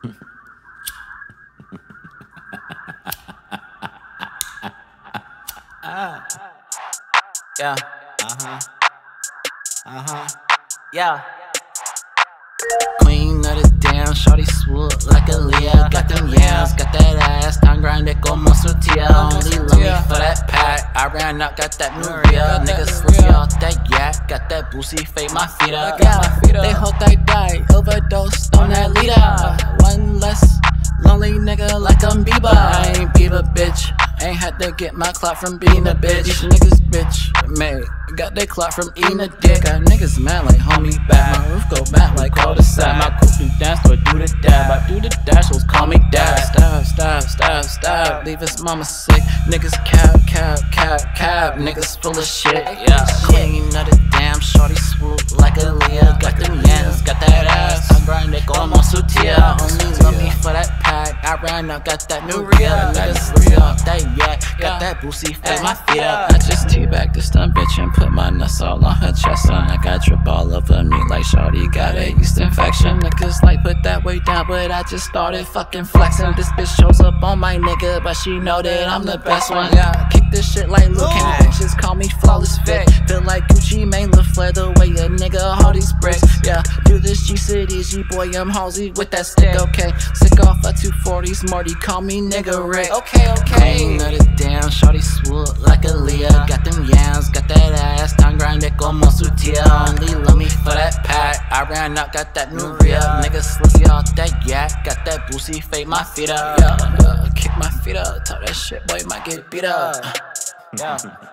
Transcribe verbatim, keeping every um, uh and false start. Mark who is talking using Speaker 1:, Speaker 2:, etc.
Speaker 1: Yeah. Uh-huh. Uh-huh. Yeah. Queen of the damn, shorty swoop like a Leah. Got them yams, got that ass, tan grande como su tía. Only love me for that pack, I ran up, got that new real. Niggas slippy off that yak, got that boosie, fade my feet up. Yeah, they hope I die, overdosed on that leader. One less lonely nigga like I'm Bieber. I ain't Bieber, bitch. Ain't had to get my clout from being a bitch. These niggas bitch made, got their clout from eating a dick. Got niggas mad like homie back. My roof go back like cul-de-sac. My coupe do dance or do the dab. I do the dash, so call me dad. Stab, stab, stab, stab. Leave his mama sick. Niggas cab, cab, cab, cab. Niggas full of shit. Yeah, queen of the damn, shorty swoop like a Leah. Got them yams, got that ass. I'm grinding como su tía. Only love me for that pack. I ran up, got that new real. Niggas sleep off that yak. Got that boosie, fed my feet up. I just teabag this dumb bitch and put my nuts all on her chest. And I got drip all over me like shorty got a yeast infection. Niggas like put that weight down, but I just started fucking flexing. This bitch shows up on my nigga, but she know that I'm the best one. Yeah, kick this shit like Luke and bitches call me flawless fit. Feel like Gucci Mane LaFleur the way a nigga hold these bricks. Yeah, do this G-City, G-boy, I'm Halsey with that stick, okay. Sick off a two forties, Marty, call me nigga Rick. Okay, okay. Queen of the damn, shorty swoop like a Leah. Got them yams, got that ass, tan grande como su tía. Only love me for that pack, I ran up, got that new real. Niggas slippy off that yak, got that boosie, fade my feet up. Yeah, uh, kick my feet up, talk that shit, boy, might get beat up. Yeah.